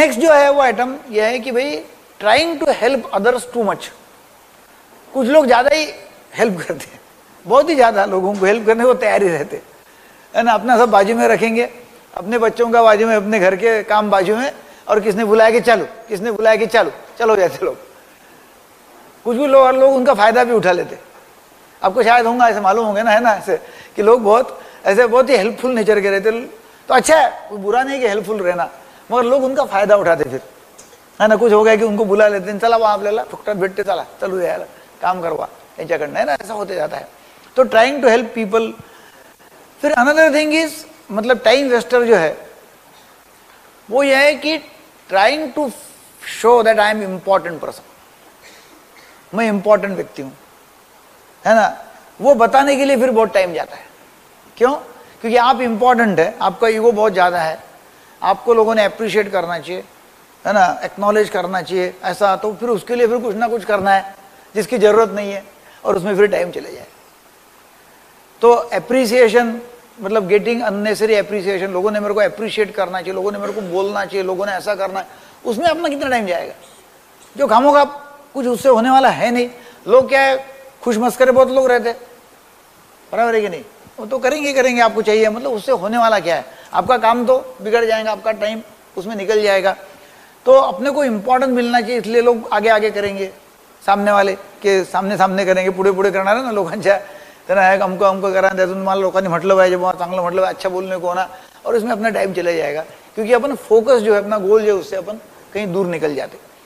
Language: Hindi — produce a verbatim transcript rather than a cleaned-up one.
नेक्स्ट जो है वो आइटम यह है कि भाई trying to help others too much. कुछ लोग ज्यादा ही हेल्प करते हैं, बहुत ही ज्यादा लोगों को हेल्प करने को तैयार ही रहते है ना। अपना सब बाजू में रखेंगे, अपने बच्चों का बाजू में, अपने घर के काम बाजू में, और किसने बुलाया कि चलो, किसने बुलाया कि चलो चलो जाते लोग। कुछ भी लोग और लोग उनका फायदा भी उठा लेते। आपको शायद होगा ऐसे, मालूम होंगे ना, है ना, ऐसे कि लोग बहुत ऐसे बहुत ही हेल्पफुल नेचर के रहते। तो अच्छा है, कोई बुरा नहीं कि हेल्पफुल रहना, मगर लोग उनका फायदा उठाते फिर, है ना। कुछ हो गया कि उनको बुला लेते हैं, चला वहाँ आपल्याला फुकटात भेटते, चला चलो यार काम करवा यांच्याकडनं, है ना, ऐसा होते जाता है। तो ट्राइंग टू हेल्प पीपल। फिर अनदर थिंग इज, मतलब टाइम वेस्टर जो है वो यह है कि trying to show that I am important person, मैं इंपॉर्टेंट व्यक्ति हूं, है ना, वो बताने के लिए फिर बहुत टाइम जाता है। क्यों? क्योंकि आप इंपॉर्टेंट है, आपका ईगो बहुत ज्यादा है, आपको लोगों ने अप्रिशिएट करना चाहिए, है ना, एक्नॉलेज करना चाहिए, ऐसा। तो फिर उसके लिए फिर कुछ ना कुछ करना है जिसकी जरूरत नहीं है, और उसमें फिर टाइम चले जाए। तो एप्रिसिएशन मतलब गेटिंग अननेसेसरी एप्रिसिएशन, लोगों ने मेरे को अप्रिशिएट करना चाहिए, लोगों ने मेरे को बोलना चाहिए, लोगों ने ऐसा करना है, उसमें अपना कितना टाइम जाएगा जो खामोगा कुछ उससे होने वाला है नहीं। लोग क्या है, खुश मस्करे बहुत लोग रहते, बराबर है कि नहीं, वो तो करेंगे करेंगे, आपको चाहिए, मतलब उससे होने वाला क्या है, आपका काम तो बिगड़ जाएगा, आपका टाइम उसमें निकल जाएगा। तो अपने को इम्पोर्टेंस मिलना चाहिए, इसलिए लोग आगे आगे करेंगे, सामने वाले के सामने सामने करेंगे, पुढे पुढे करणार आहे ना लोकांच्या, त्यांना अमको अमको करा, त्यातून मला लोकांनी म्हटलं पाहिजे, बहुत चांगलं म्हटलं पाहिजे, अच्छा बोलने को ना, और इसमें अपना टाइम चला जाएगा, क्योंकि अपन फोकस जो है, अपना गोल जो है, उससे अपन कहीं दूर निकल जाते।